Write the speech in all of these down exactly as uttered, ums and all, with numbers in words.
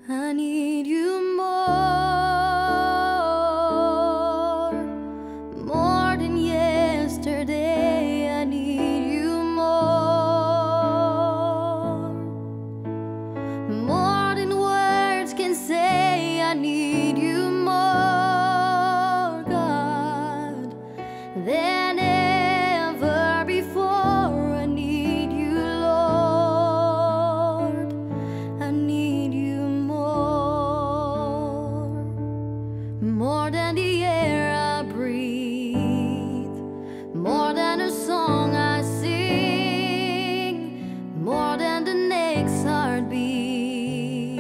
I need you more, more than yesterday. I need you more, more than words can say. I need you more, God, than ever before. I need you, Lord. I need you more, more than the air I breathe, more than a song I sing, more than the next heartbeat,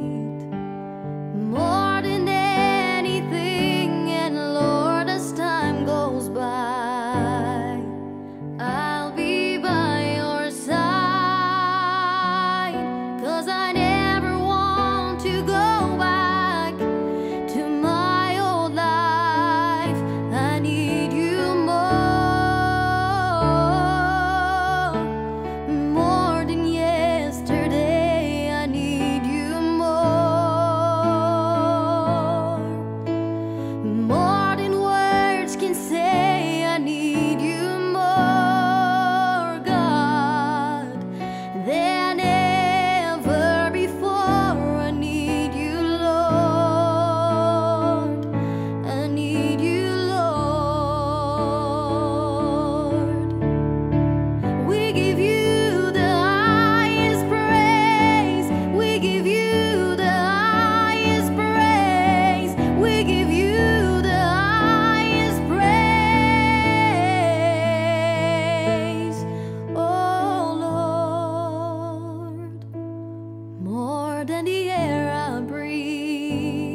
more than anything. And Lord, as time goes by, I'll be by your side, 'cause I never want to go back to my old life. I need you more, more than yesterday. I need you more, more than words can say. I need you more, God, than ever before. I need you, Lord. I need you, Lord. We give you the highest praise. We give you the highest praise. We give you the highest praise. Oh Lord, more than the air I breathe,